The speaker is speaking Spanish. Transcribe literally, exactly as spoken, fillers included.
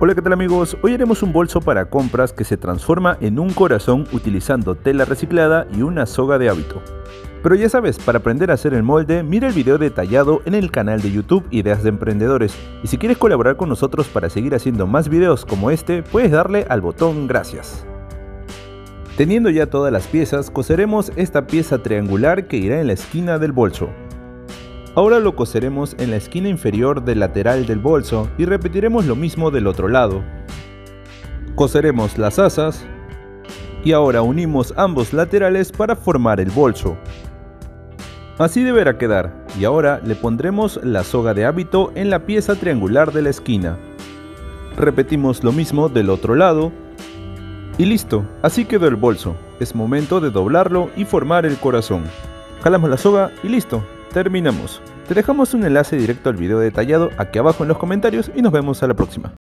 Hola, ¿qué tal amigos? Hoy haremos un bolso para compras que se transforma en un corazón utilizando tela reciclada y una soga de hábito. Pero ya sabes, para aprender a hacer el molde, mira el video detallado en el canal de YouTube Ideas de Emprendedores. Y si quieres colaborar con nosotros para seguir haciendo más videos como este, puedes darle al botón gracias. Teniendo ya todas las piezas, coseremos esta pieza triangular que irá en la esquina del bolso. Ahora lo coseremos en la esquina inferior del lateral del bolso y repetiremos lo mismo del otro lado. Coseremos las asas y ahora unimos ambos laterales para formar el bolso. Así deberá quedar, y ahora le pondremos la soga de hábito en la pieza triangular de la esquina. Repetimos lo mismo del otro lado y listo, así quedó el bolso. Es momento de doblarlo y formar el corazón. Jalamos la soga y listo. Terminamos. Te dejamos un enlace directo al video detallado aquí abajo en los comentarios y nos vemos a la próxima.